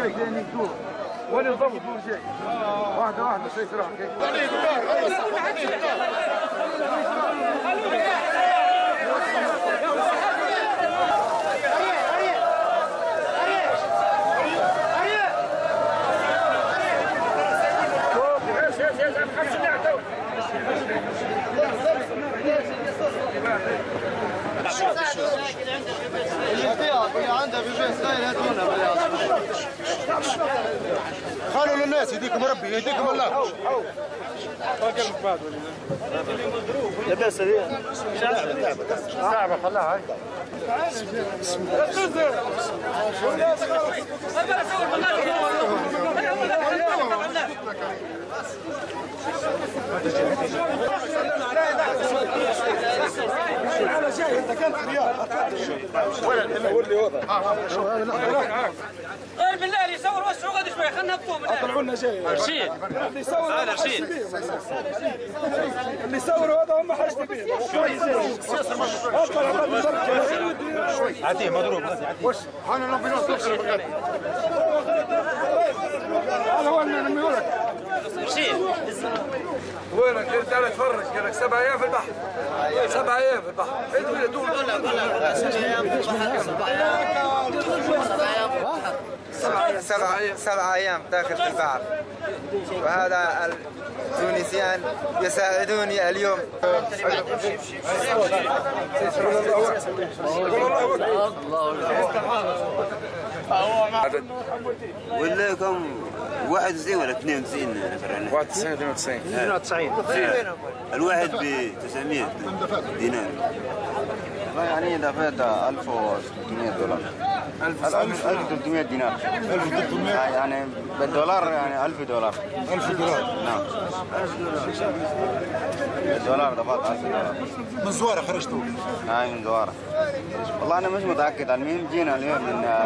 كاين يدور ولا يضبط دور جاي واحده واحده شيء راح خلوا للناس يهديكم ربي يهديكم الله. لاباس صعبه خلاها هاي. غير بالله اللي يصور وسعوا غادي شويه خلينا نهبطوا بالله. طلعوا لنا جاي رشيد اللي يصور رشيد اللي يصوروا هذا هم حاجتي بيه. عادي مضروب واش حنا نبي نوصل هذا هو الميولك. رشيد وينك انت على تفرج قال لك 7 ايام في البحر 7 ايام في البحر انت دول 7 ايام في البحر 7 أيام داخل في البحر، وهذا التونسيان يساعدوني اليوم. ولا كم 91 ولا 92 نفر؟ 91 92 الواحد ب 900 دينار. يعني دفعت 1600 دولار. 1300 دينار. 1300 يعني بالدولار يعني 1000 دولار. 1000 دولار. نعم. بالدولار دفعت 1000 دولار. من زواره خرجتوا؟ هاي من زواره. والله انا مش متاكد، المهم جينا اليوم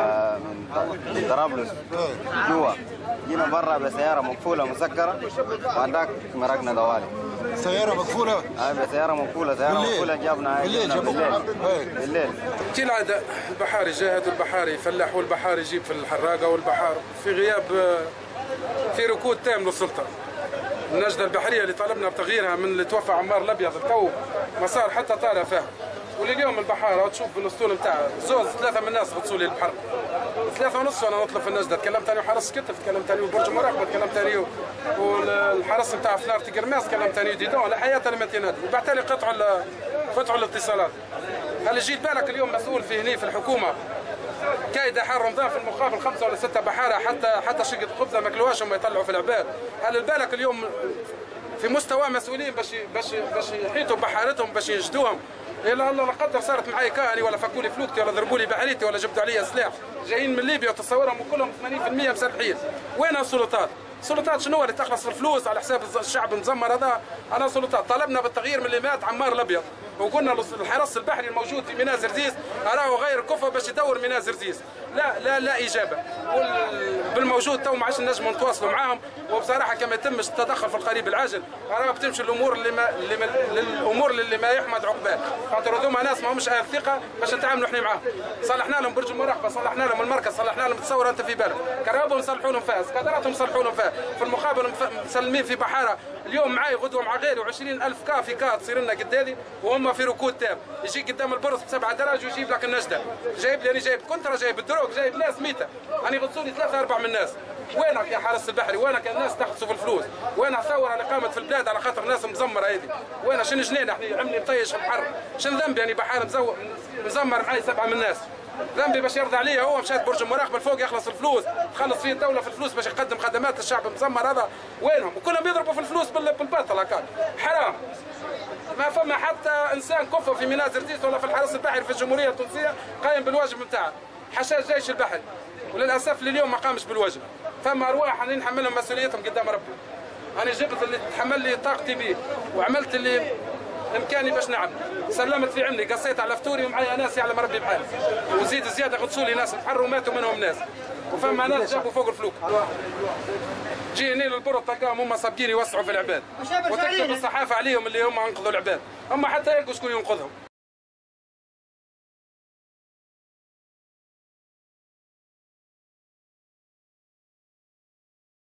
من طرابلس جوا، جينا برا بسياره مقفوله مسكره، بعدك مرقنا دوالي. سياره مقفوله؟ هاي بسياره مقفوله، سياره مقفوله جابنا بالليل. كالعاده البحاري جاهد والبحاري يفلح والبحاري يجيب في الحراقه والبحار في غياب في ركود تام للسلطه. النجده البحريه اللي طالبنا بتغييرها من اللي توفى عمار الابيض الكو ما صار حتى طالع فيها. ولليوم البحاره تشوف بالاسطول نتاعها زوز 3 من الناس غطسوا لي البحر 3:30 وانا نطلب في النجده. تكلمت ثاني وحرس كتف، تكلمت ثاني وبرج مراقبه، تكلمت ثاني والحرس نتاع فنار تقرماس، تكلمت ثاني ديدون لا حياه لمن تنادي. وبعد ثاني قطعوا الاتصالات. هل يجي بالك اليوم مسؤول في هني في الحكومه كايد حار رمضان في المقابل 5 ولا 6 بحاره حتى شقه خبزه ما كلوهاش وما يطلعوا في العباد. هل بالك اليوم في مستوى مسؤولين باش يحيطوا بحارتهم باش ينجدوهم؟ الا الله لا قدر صارت معي كاهني ولا فكوا لي فلوكتي ولا ضربوا لي بحريتي ولا جبدوا علي سلاح جايين من ليبيا وتصورهم وكلهم 80% مسلحين. وين السلطات؟ السلطات شنو اللي تخلص في الفلوس على حساب الشعب المزمر هذا؟ انا سلطات طلبنا بالتغيير من اللي مات عمار الابيض، وقلنا الحرس البحري الموجود في ميناء زرزيس اراه غير كفء باش يدور ميناء زرزيس. لا اجابه. بالموجود تو ما عادش نجموا نتواصلوا معاهم. وبصراحه كما يتمش التدخل في القريب العاجل راه بتمشي الامور اللي ما يحمد عقباه. خاطر هذوما ناس ما همش اهل ثقه باش نتعاملوا احنا معاهم. صلحنا لهم برج المراقبه، صلحنا لهم المركز، صلحنا لهم تصور انت في بالك، كرهبهم صلحوا لهم فيها، سكادراتهم صلحوا لهم فيها. في المقابل مسلمين في بحاره اليوم معي غدوه مع غيري و20,000 كا في كا تصير لنا قد هذه وهم في ركود تام. يجي قدام البرص ب7 دراج ويجيب لك النجده، جايب لي انا جايب كونترا، جايب الدروك، جايب ناس ميته، انا غطسوا لي 3-4 من الناس. وينك يا حارس البحري؟ وينك الناس تحصوا في الفلوس؟ وين الثوره اللي قامت في البلاد على خاطر ناس مزمره هذه؟ وين شنو جنين احنا عملي مطيش في الحر؟ شنو ذنبي يعني بحار مزمر معي 7 من الناس؟ ذنبي باش يرضى عليا هو مشات برج المراقبه الفوق يخلص الفلوس، تخلص فيه الدوله في الفلوس باش يقدم خدمات للشعب المزمر هذا. وينهم؟ وكلهم يضربوا في الفلوس بالباطل هكا. حرام. ما فما حتى انسان كفء في ميناء زرزيس ولا في الحرس البحري في الجمهوريه التونسيه قايم بالواجب نتاعه. حشاش جيش البحري وللاسف لليوم ما قامش بالواجب. فما ارواح انا نحملهم مسؤوليتهم قدام ربي. انا جبت اللي تحمل لي طاقتي به وعملت اللي امكاني باش نعمل. سلمت في عمري، قصيت على فطوري ومعايا ناس يعلم ربي بحالي. وزيد زياده غطسوا لي ناس انحروا وماتوا منهم ناس. وفما ناس جابوا فوق الفلوك. جي هنا للبرد تلقاهم هم صابقين يوسعوا في العباد. وتكتب الصحافه عليهم اللي هم انقذوا العباد. هم حتى يلقوا شكون ينقذهم.